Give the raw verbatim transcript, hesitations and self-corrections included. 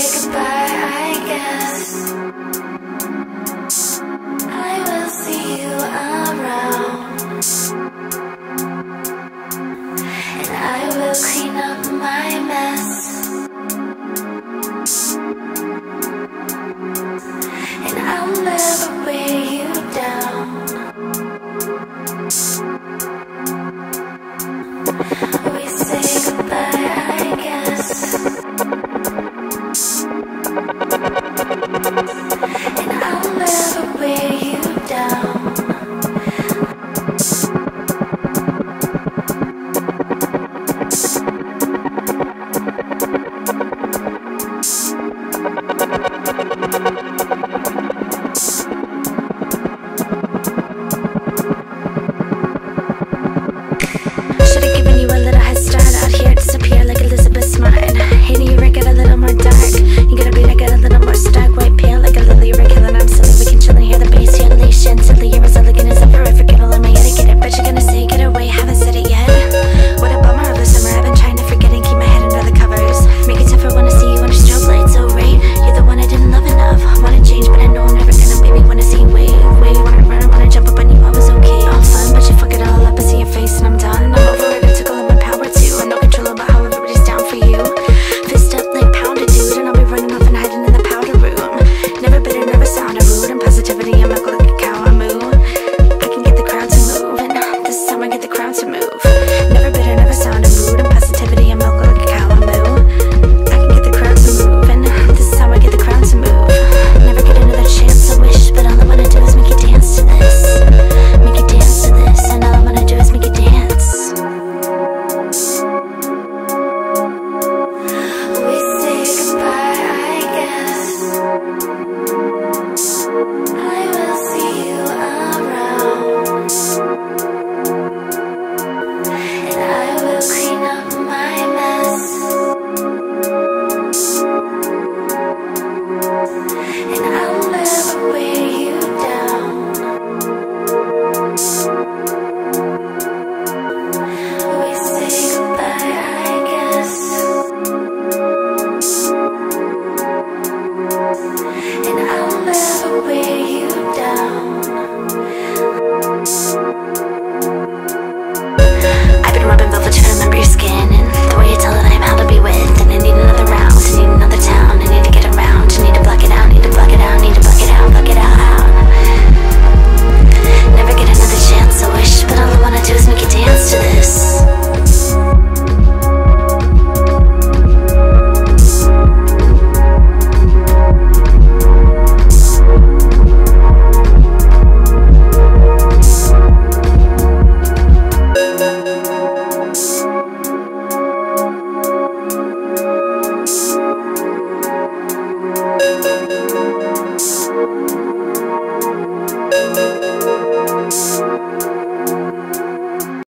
goodbye, I guess. I will see you around, and I will clean up my mess, and I'll never weigh you down. We say goodbye, I guess, and I'll never weigh you down. Should've given you a little head start. Out here disappear like Elizabeth Martin. Hating you right, get a little more dark. You gotta be like a little more stark. White pale like a lily, right killing I'm silly. We can chill and hear the bass, your leash silly. You're as elegant as ever. I forget all of my etiquette. But you're gonna say get away, haven't said it yet. What a bummer of the summer. I've been trying to forget and keep my head under the covers. Make it tougher when I see you on a strobe light. So right, you're the one I didn't love enough. Wanna change but I know I'm never gonna. Baby wanna see way, way. Wanna run, wanna jump up on you, I was okay. All fun but you fuck it all up. I see your face and I'm done. I'm over it, I took all of my power too. I'm no control about how everybody's down for you. Fist up like pounded dude, and I'll be running off and hiding in the powder room. Never bitter, never sounded rude. And positivity, I'm not like a cow, I move. I can get the crowd to move, and this time I get the crowd to move. Never bitter, never sounded rude. And positivity, I'm not like a cow, I move. I can get the crowd to move, and this is how I get the crowd to move. Never get another chance, I wish, but all I wanna do is make you dance to this. Make you dance to this, and all I wanna do is make you dance. We say goodbye, I guess. I will see you around, and I will clean up my mess, and I'll never weigh you down. We say goodbye, I guess, and I'll never weigh you down. I've been rubbing velvet to remember your skin, and the way you tell it I'm how to be with. And I need another round, I need another town, I need to get around, I need to block it out, need to block it out, need to block it out, block it out. Never get another chance, I wish, but all I wanna do is make you dance to this. Thank you.